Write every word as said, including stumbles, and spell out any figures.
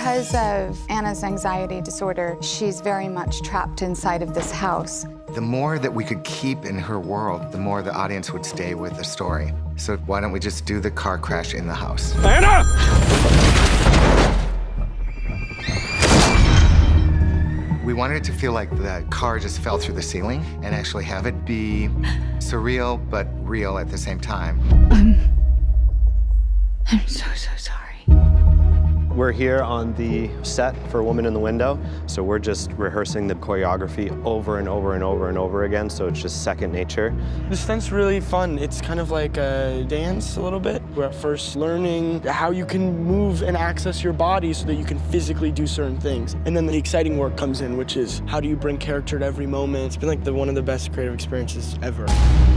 Because of Anna's anxiety disorder, she's very much trapped inside of this house. The more that we could keep in her world, the more the audience would stay with the story. So why don't we just do the car crash in the house? Anna! We wanted it to feel like the car just fell through the ceiling and actually have it be surreal but real at the same time. Um, I'm so, so sorry. We're here on the set for Woman in the Window, so we're just rehearsing the choreography over and over and over and over again, so it's just second nature. This stunt's really fun. It's kind of like a dance a little bit. We're at first learning how you can move and access your body so that you can physically do certain things. And then the exciting work comes in, which is how do you bring character to every moment. It's been like the, one of the best creative experiences ever.